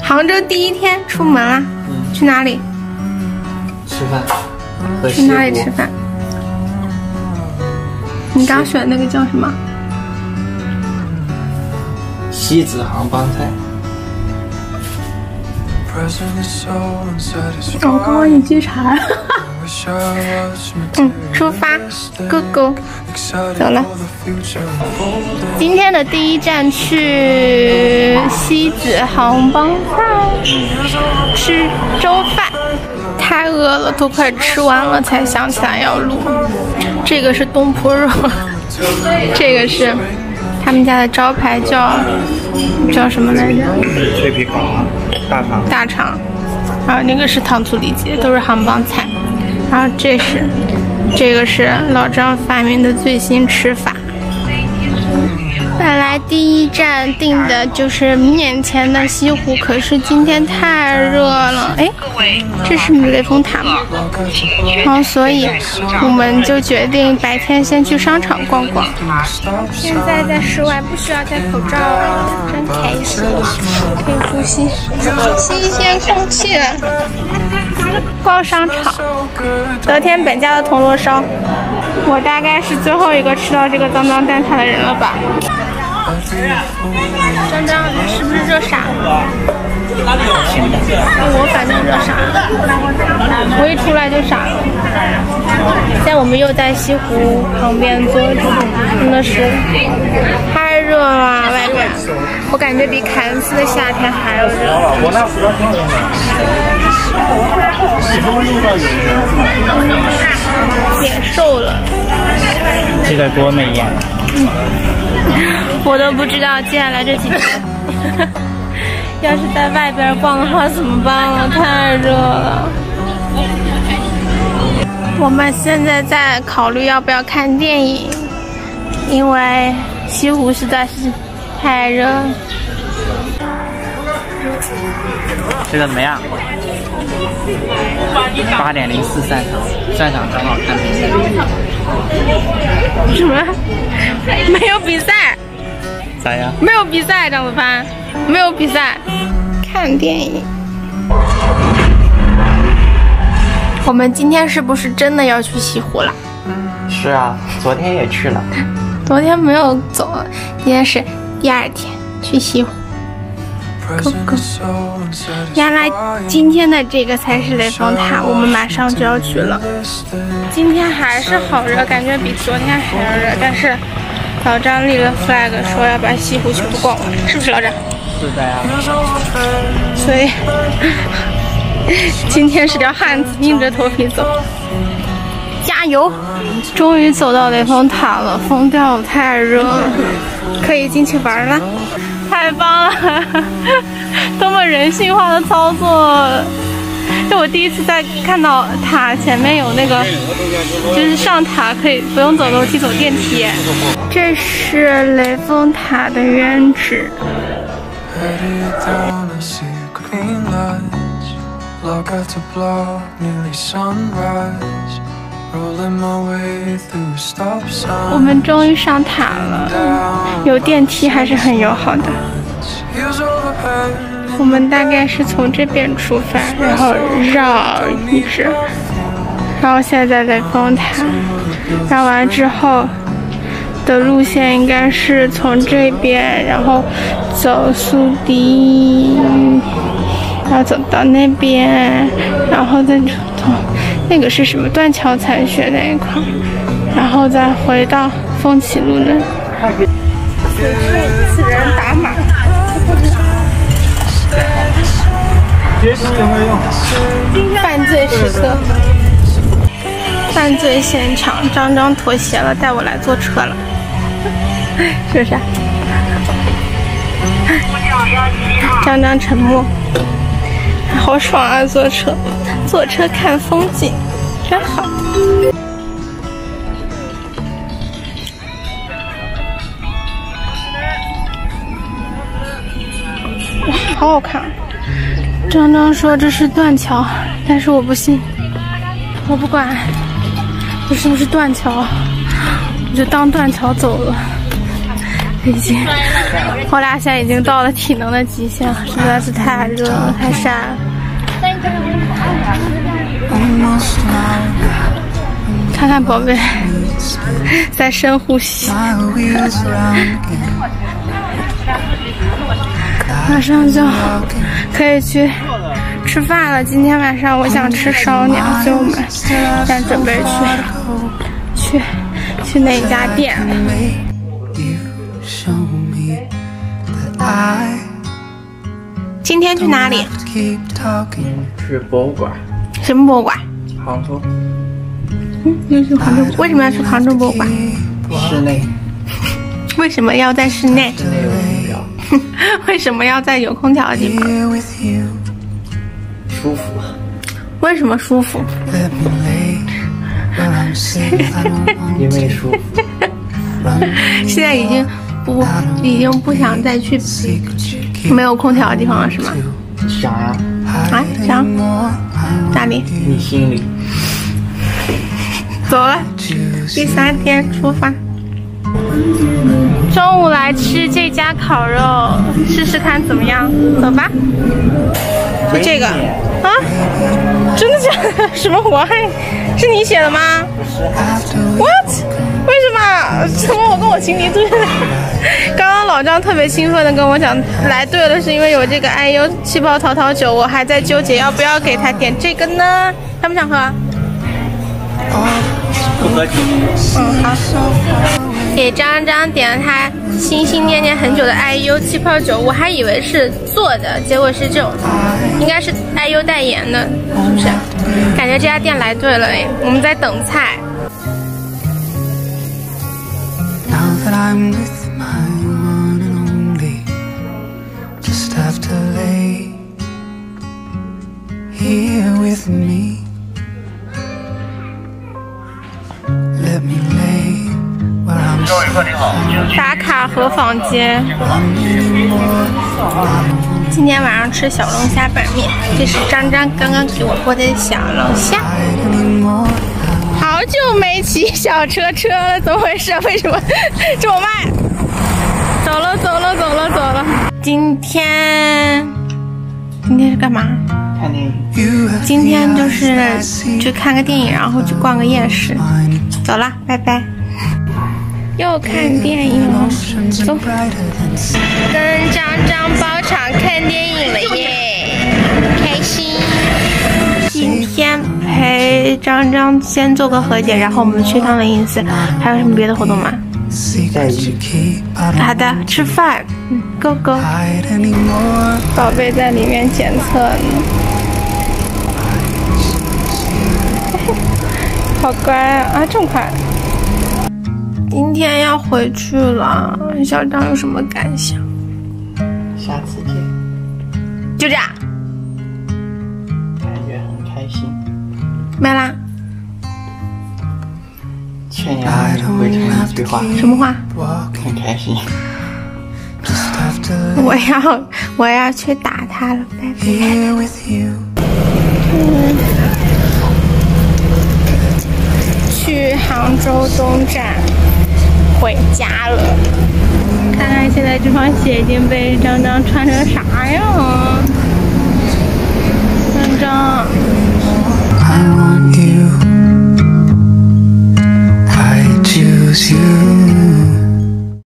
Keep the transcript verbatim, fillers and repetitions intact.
杭州第一天出门啦，嗯、去哪里？ 吃饭。 去哪里吃饭？你刚选那个叫什么？ 西子杭帮菜。 我刚刚你记啥了？嗯，出发 ，Go Go， 走了。今天的第一站去西子杭帮菜，吃粥饭。太饿了，都快吃完了才想起来要录。这个是东坡肉，这个是他们家的招牌叫叫什么来着？ 脆皮烤大肠。 大肠，然后那个是糖醋里脊，都是杭帮菜。然后这是这个是老张发明的最新吃法。本来第一站定的就是面前的西湖，可是今天太热了。哎，这是雷峰塔吗？然后所以我们就决定白天先去商场逛逛。现在在室外不需要戴口罩了，真开心，可以呼吸新鲜空气了。逛商场，得天本家的铜锣烧，我大概是最后一个吃到这个脏脏蛋挞的人了吧。张张，你是不是热傻了？我反正热傻了，我一出来就傻了。现在我们又在西湖旁边坐着，真的是太热了，外面我感觉比凯恩斯的夏天还要热。变瘦了， 记得给我美颜。 嗯，我都不知道接下来这几天要是在外边逛的话怎么办了，太热了。我们现在在考虑要不要看电影，因为西湖实在是太热。 这个怎么样？八点零四散场，散场正好看比赛。 什么？没有比赛？ 咋样？ 没有比赛，张子帆，没有比赛，看电影。我们今天是不是真的要去西湖了？ 是啊，昨天也去了。 昨天没有走，今天是第二天去西湖。Go go！ 原来今天的这个才是雷峰塔，我们马上就要去了。今天还是好热，感觉比昨天还要热，但是老张立了 flag 说要把西湖全部逛完，是不是老张？ 是的呀。 所以今天是条汉子，硬着头皮走。加油！终于走到雷峰塔了，疯掉了，太热了，可以进去玩了。太棒了，多么人性化的操作！就我第一次在看到塔前面有那个，就是上塔可以不用走楼梯，走电梯。这是雷峰塔的原址。我们终于上塔了，有电梯还是很友好的。我们大概是从这边出发，然后绕一直，然后现在在雷峰塔，绕完之后的路线应该是从这边，然后走苏堤，然后走到那边，然后再走。那个是什么？断桥残雪那一块，然后再回到风起路那。此处此人打码。犯罪时刻，犯罪现场，张张妥协了，带我来坐车了，是不是？张张沉默。好爽啊！坐车，坐车看风景，真好。哇，好好看！张张说这是断桥，但是我不信，我不管这是不是断桥，我就当断桥走了。 已经，我俩现在已经到了体能的极限了，实在是太热了，太晒了。看看宝贝在深呼吸，马上就可以去吃饭了。今天晚上我想吃烧鸟，所以我们现在准备去去去那家店。今天去哪里？ 去博物馆。 什么博物馆？ 杭州。 嗯，又是杭州。为什么要去杭州博物馆？ 室内。 为什么要在室内？ 室内有空调。 为什么要在有空调的地方？ 舒服。 为什么舒服？ 因为舒服。 现在已经不已经不想再去没有空调的地方了，是吗？ 想呀。 啊，想哪里？ 你心里。 走了，第三天出发。中午来吃这家烤肉，试试看怎么样？走吧。就这个啊？真的假的？什么我还是你写的吗 ？What？ 为什么？怎么我跟我情敌对了？刚刚老张特别兴奋的跟我讲，来对了，是因为有这个 I U 气泡桃桃酒，我还在纠结要不要给他点这个呢？想不想喝？ 不喝酒。 嗯，好。给张张点了他心心念念很久的 I U 气泡酒，我还以为是做的，结果是这种，应该是 I U 代言的，是不是？感觉这家店来对了哎，我们在等菜。打卡和坊街。今天晚上吃小龙虾板面，这是张张刚刚给我过的小龙虾。好久没骑小车车了，怎么回事？为什么这么慢？走了走了走了走了。今天今天是干嘛？ 看电影。 今天就是去看个电影，然后去逛个夜市。走了，拜拜。又看电影了，走，跟张张包场看电影了耶，开心。今天陪张张先做个和解，然后我们去趟了影寺。还有什么别的活动吗？ 在意。 好的，吃饭，嗯 ，Go Go。宝贝在里面检测呢，好乖啊！啊，这么快。今天要回去了，小张有什么感想？ 下次见。 就这样。 感觉很开心。 没啦。 劝阳回成一句话。 什么话？ 很开心。 我要我要去打他了，拜拜。嗯。去杭州东站。回家了，看看现在这双鞋已经被张张穿成啥样了。